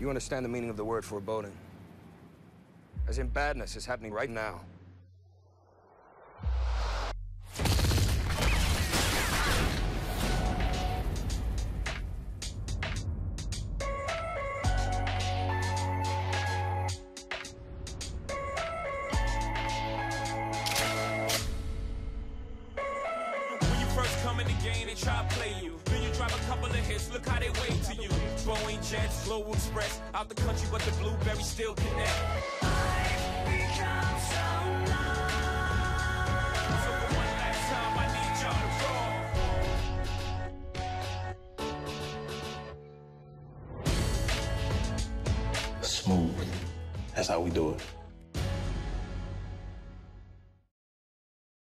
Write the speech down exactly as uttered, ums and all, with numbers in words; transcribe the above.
you understand the meaning of the word foreboding? As in badness is happening right now. Try to play you. Then you drop a couple of hits, look how they wait to you. Boeing jets, Global Express, out the country, but the blueberries still connect. I've become so numb. So for one last time, I need y'all to roll. Smooth. That's how we do it.